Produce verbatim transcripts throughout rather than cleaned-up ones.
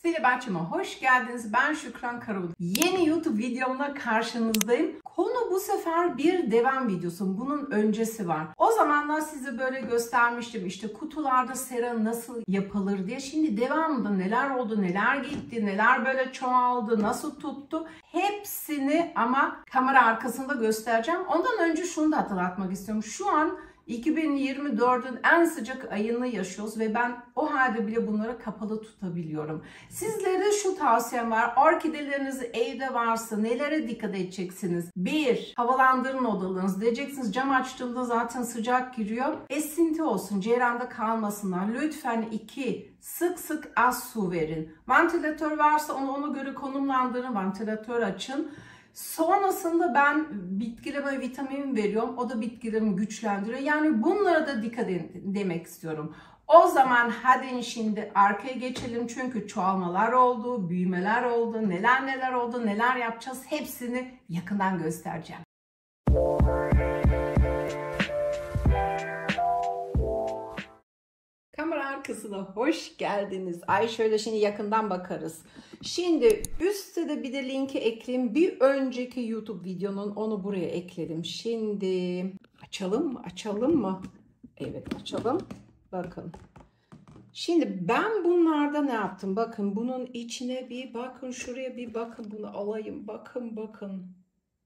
Tekstil Bahçeme hoş geldiniz. Ben Şükran Karabulut. Yeni YouTube videomla karşınızdayım. Konu bu sefer bir devam videosu. Bunun öncesi var. O zamanlar size böyle göstermiştim. İşte kutularda sera nasıl yapılır diye. Şimdi devamında neler oldu, neler gitti, neler böyle çoğaldı, nasıl tuttu. Hepsini ama kamera arkasında göstereceğim. Ondan önce şunu da hatırlatmak istiyorum. Şu an iki bin yirmi dördün en sıcak ayını yaşıyoruz ve ben o halde bile bunları kapalı tutabiliyorum. Sizlere şu tavsiyem var. Orkideleriniz evde varsa nelere dikkat edeceksiniz? Bir, havalandırın odalarınızı. Diyeceksiniz cam açtığımda zaten sıcak giriyor. Esinti olsun, cerranda kalmasınlar. Lütfen iki, sık sık az su verin. Vantilatör varsa onu ona göre konumlandırın. Vantilatör açın. Sonrasında ben bitkilerime vitamin veriyorum. O da bitkilerimi güçlendiriyor. Yani bunlara da dikkat edin demek istiyorum. O zaman hadi şimdi arkaya geçelim. Çünkü çoğalmalar oldu, büyümeler oldu, neler neler oldu, neler yapacağız. Hepsini yakından göstereceğim. Kamera arkasına hoş geldiniz. Ay şöyle şimdi yakından bakarız. Şimdi üstte de bir de linki ekleyeyim. Bir önceki YouTube videonun onu buraya ekledim. Şimdi açalım mı? Açalım mı? Evet açalım. Bakın. Şimdi ben bunlarda ne yaptım? Bakın bunun içine bir bakın. Şuraya bir bakın. Bunu alayım. Bakın bakın.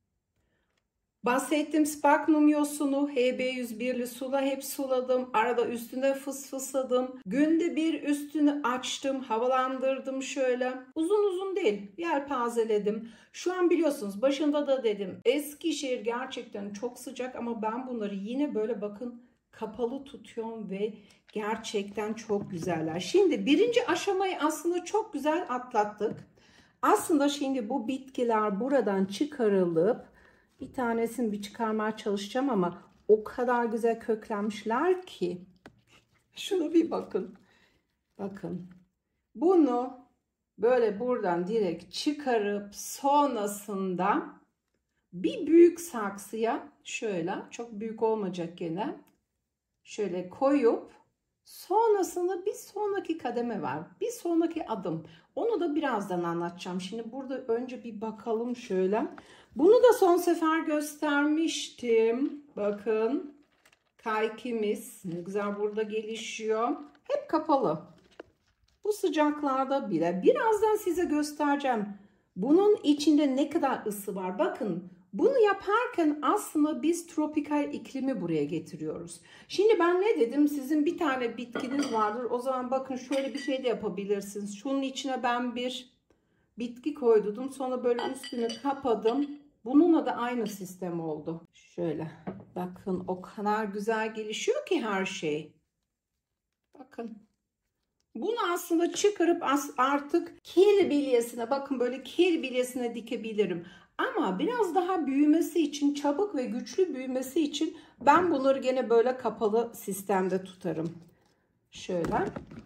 Bahsettiğim sphagnum yosunu H B yüz birli sula hep suladım. Arada üstüne fısfısladım. Günde bir üstünü açtım. Havalandırdım şöyle. Uzun uzun değil. Yelpazeledim. Şu an biliyorsunuz başında da dedim. Eskişehir gerçekten çok sıcak ama ben bunları yine böyle bakın kapalı tutuyorum ve gerçekten çok güzeller. Şimdi birinci aşamayı aslında çok güzel atlattık. Aslında şimdi bu bitkiler buradan çıkarılıp bir tanesini bir çıkarmaya çalışacağım ama o kadar güzel köklenmişler ki. Şuna bir bakın. Bakın. Bunu böyle buradan direkt çıkarıp sonrasında bir büyük saksıya şöyle çok büyük olmayacak gene şöyle koyup sonrasında bir sonraki kademe var. Bir sonraki adım. Onu da birazdan anlatacağım. Şimdi burada önce bir bakalım şöyle. Bunu da son sefer göstermiştim. Bakın. Kaykimiz ne güzel burada gelişiyor. Hep kapalı. Bu sıcaklarda bile. Birazdan size göstereceğim. Bunun içinde ne kadar ısı var. Bakın. Bunu yaparken aslında biz tropikal iklimi buraya getiriyoruz. Şimdi ben ne dedim? Sizin bir tane bitkiniz vardır. O zaman bakın şöyle bir şey de yapabilirsiniz. Şunun içine ben bir bitki koydum. Sonra böyle üstünü kapadım. Bununla da aynı sistem oldu. Şöyle bakın o kadar güzel gelişiyor ki her şey. Bakın. Bunu aslında çıkarıp artık kil bilyesine bakın böyle kil bilyesine dikebilirim. Ama biraz daha büyümesi için çabuk ve güçlü büyümesi için ben bunları gene böyle kapalı sistemde tutarım. Şöyle.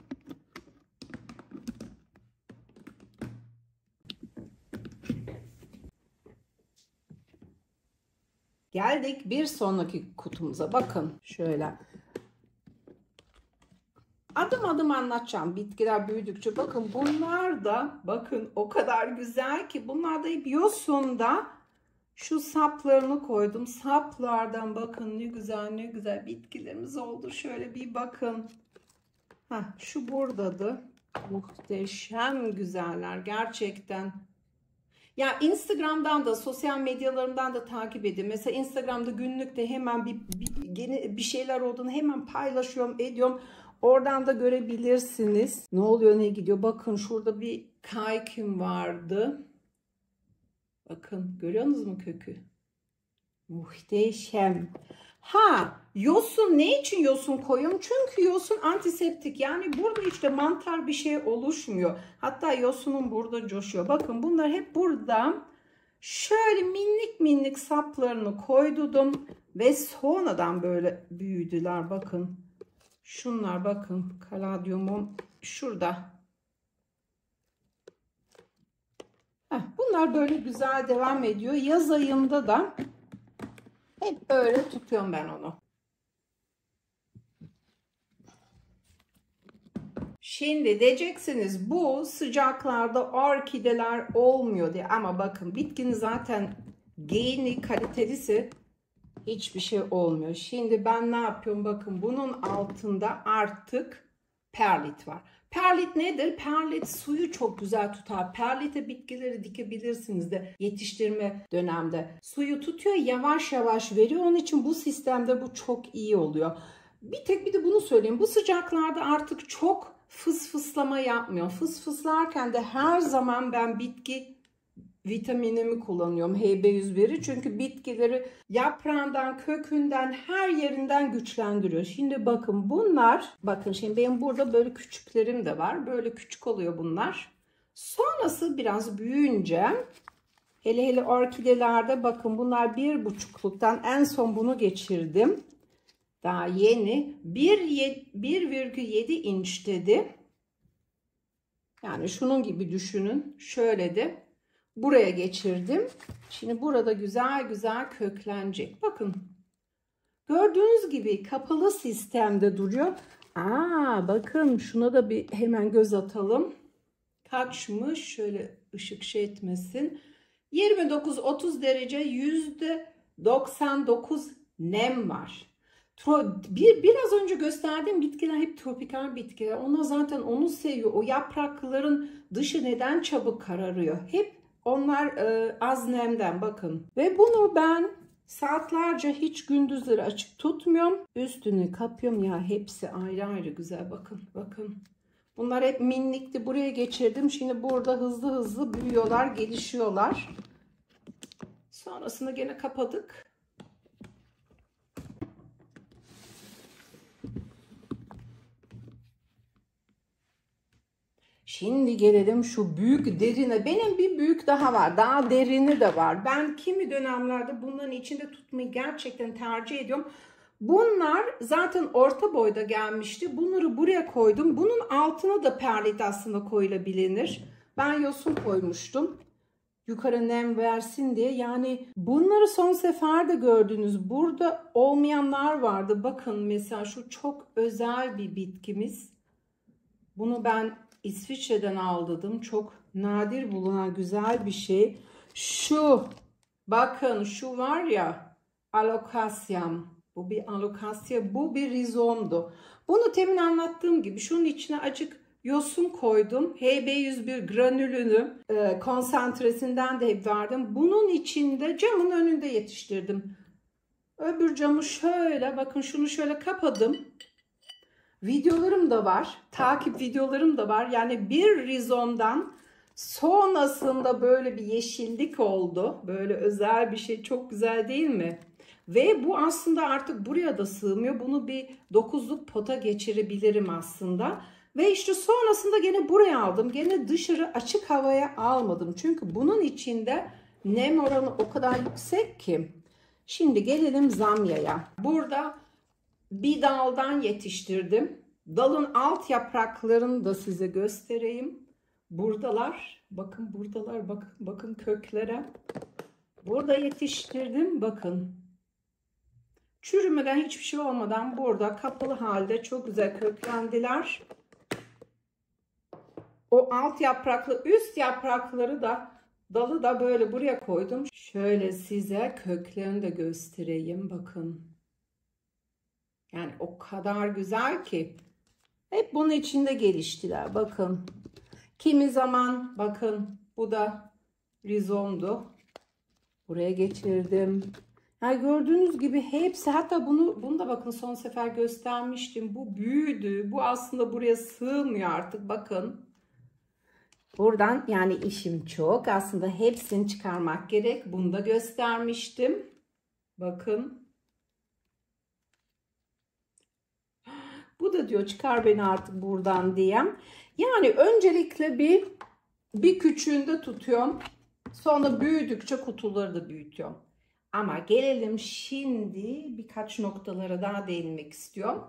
Geldik bir sonraki kutumuza. Bakın şöyle. Adım adım anlatacağım. Bitkiler büyüdükçe. Bakın bunlar da bakın o kadar güzel ki bunlar da hep yosunda şu saplarını koydum. Saplardan bakın ne güzel ne güzel bitkilerimiz oldu. Şöyle bir bakın. Heh, şu buradadı. Muhteşem güzeller gerçekten. Ya Instagram'dan da sosyal medyalarımdan da takip edin. Mesela Instagram'da günlükte hemen bir, bir, bir şeyler olduğunu hemen paylaşıyorum, ediyorum. Oradan da görebilirsiniz. Ne oluyor, ne gidiyor? Bakın şurada bir kaykim vardı. Bakın görüyorsunuz mu kökü? Muhteşem. Ha, yosun ne için yosun koyuyorum? Çünkü yosun antiseptik. Yani burada işte mantar bir şey oluşmuyor. Hatta yosunun burada coşuyor. Bakın bunlar hep burada. Şöyle minik minik saplarını koydum ve sonradan böyle büyüdüler. Bakın. Şunlar bakın. Kaladyumum şurada. Heh, bunlar böyle güzel devam ediyor. Yaz ayında da hep böyle tutuyorum ben onu. Şimdi diyeceksiniz bu sıcaklarda orkideler olmuyor diye. Ama bakın bitkinin zaten geni kalitelisi hiçbir şey olmuyor. Şimdi ben ne yapıyorum? Bakın bunun altında artık perlit var. Perlit nedir? Perlit suyu çok güzel tutar. Perlite bitkileri dikebilirsiniz de yetiştirme dönemde. Suyu tutuyor, yavaş yavaş veriyor. Onun için bu sistemde bu çok iyi oluyor. Bir tek bir de bunu söyleyeyim. Bu sıcaklarda artık çok fıs fıslama yapmıyor. Fıs fıslarken de her zaman ben bitki vitaminimi kullanıyorum, H B yüz bir'i. Çünkü bitkileri yaprağından, kökünden, her yerinden güçlendiriyor. Şimdi bakın bunlar, bakın şimdi benim burada böyle küçüklerim de var. Böyle küçük oluyor bunlar. Sonrası biraz büyüyünce, hele hele orkidelerde bakın bunlar bir buçukluktan en son bunu geçirdim. Daha yeni bir virgül yedi inç dedi. Yani şunun gibi düşünün. Şöyle de buraya geçirdim. Şimdi burada güzel güzel köklenecek. Bakın. Gördüğünüz gibi kapalı sistemde duruyor. Aa, bakın şuna da bir hemen göz atalım. Kaçmış? Şöyle ışık şey etmesin. yirmi dokuz otuz derece, yüzde doksan dokuz nem var. Bir, biraz önce gösterdiğim bitkiler hep tropikal bitkiler. Onlar zaten onu seviyor. O yaprakların dışı neden çabuk kararıyor? Hep onlar e, az nemden, bakın. Ve bunu ben saatlerce hiç gündüzleri açık tutmuyorum. Üstünü kapıyorum. Ya hepsi ayrı ayrı güzel. Bakın bakın. Bunlar hep minikti. Buraya geçirdim. Şimdi burada hızlı hızlı büyüyorlar, gelişiyorlar. Sonrasında gene kapadık. Şimdi gelelim şu büyük derine. Benim bir büyük daha var. Daha derini de var. Ben kimi dönemlerde bunların içinde tutmayı gerçekten tercih ediyorum. Bunlar zaten orta boyda gelmişti. Bunları buraya koydum. Bunun altına da perlit aslında koyulabilir. Ben yosun koymuştum. Yukarı nem versin diye. Yani bunları son sefer de gördünüz. Burada olmayanlar vardı. Bakın mesela şu çok özel bir bitkimiz. Bunu ben İsviçre'den aldım. Çok nadir bulunan güzel bir şey. Şu, bakın şu var ya, alokasyam. Bu bir alokasya, bu bir rizomdu. Bunu temin anlattığım gibi şunun içine acık yosun koydum. H B yüz bir granülünü e, konsantresinden de hep verdim. Bunun içinde camın önünde yetiştirdim. Öbür camı şöyle, bakın şunu şöyle kapadım. Videolarım da var. Takip videolarım da var. Yani bir rizomdan sonrasında böyle bir yeşillik oldu. Böyle özel bir şey. Çok güzel değil mi? Ve bu aslında artık buraya da sığmıyor. Bunu bir dokuzluk pota geçirebilirim aslında. Ve işte sonrasında gene buraya aldım. Gene dışarı açık havaya almadım. Çünkü bunun içinde nem oranı o kadar yüksek ki. Şimdi gelelim zamyaya. Burada bir daldan yetiştirdim. Dalın alt yapraklarını da size göstereyim. Buradalar. Bakın buradalar. Bakın, bakın köklere. Burada yetiştirdim. Bakın. Çürümeden, hiçbir şey olmadan burada kapalı halde çok güzel köklendiler. O alt yapraklı, üst yaprakları da, dalı da böyle buraya koydum. Şöyle size köklerini de göstereyim. Bakın. Yani o kadar güzel ki. Hep bunun içinde geliştiler. Bakın. Kimi zaman bakın bu da rizomdu. Buraya geçirdim. Yani gördüğünüz gibi hepsi, hatta bunu, bunu da bakın son sefer göstermiştim. Bu büyüdü. Bu aslında buraya sığmıyor artık. Bakın. Buradan yani işim çok. Aslında hepsini çıkarmak gerek. Bunu da göstermiştim. Bakın. Bu da diyor çıkar beni artık buradan diyem. Yani öncelikle bir bir küçüğünde tutuyorum. Sonra büyüdükçe kutuları da büyütüyorum. Ama gelelim şimdi birkaç noktalara daha değinmek istiyorum.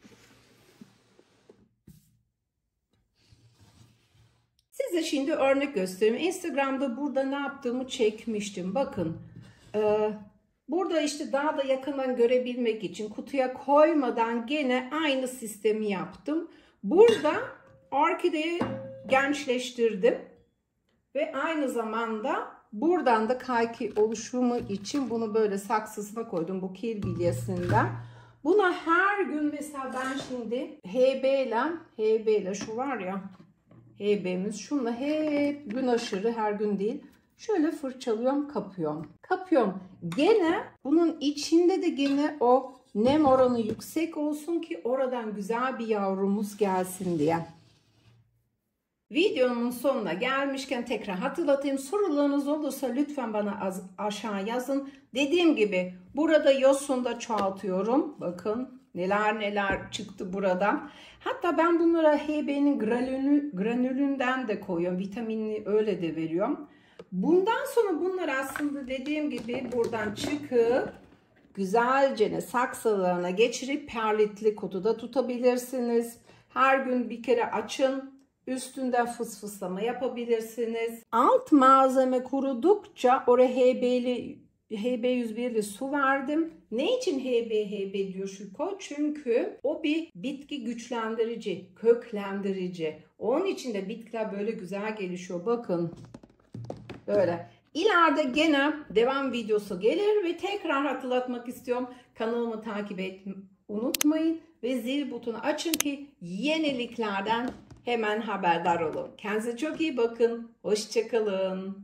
Size şimdi örnek göstereyim. Instagram'da burada ne yaptığımı çekmiştim. Bakın. Ee, burada işte daha da yakından görebilmek için kutuya koymadan gene aynı sistemi yaptım. Burada orkideyi gençleştirdim. Ve aynı zamanda buradan da kayki oluşumu için bunu böyle saksısına koydum, bu kil bilyesinden. Buna her gün mesela ben şimdi H B ile, H B ile şu var ya, H B'miz, şunla hep gün aşırı, her gün değil. Şöyle fırçalıyorum, kapıyorum. Kapıyorum. Gene bunun içinde de gene o nem oranı yüksek olsun ki oradan güzel bir yavrumuz gelsin diye. Videonun sonuna gelmişken tekrar hatırlatayım. Sorularınız olursa lütfen bana az, aşağı yazın. Dediğim gibi burada yosun da çoğaltıyorum. Bakın neler neler çıktı buradan. Hatta ben bunlara H B'nin granülü, granülünden de koyuyorum. Vitaminini öyle de veriyorum. Bundan sonra bunlar aslında dediğim gibi buradan çıkıp güzelce saksılarına geçirip perlitli kutuda tutabilirsiniz. Her gün bir kere açın. Üstünden fısfıslama yapabilirsiniz. Alt malzeme kurudukça oraya H B'li H B yüz birli su verdim. Ne için H B H B diyor Şuko? Çünkü o bir bitki güçlendirici, köklendirici. Onun için de bitkiler böyle güzel gelişiyor. Bakın böyle. İleride gene devam videosu gelir ve tekrar hatırlatmak istiyorum. Kanalımı takip etmeyi unutmayın ve zil butonu açın ki yeniliklerden hemen haberdar olun. Kendinize çok iyi bakın. Hoşça kalın.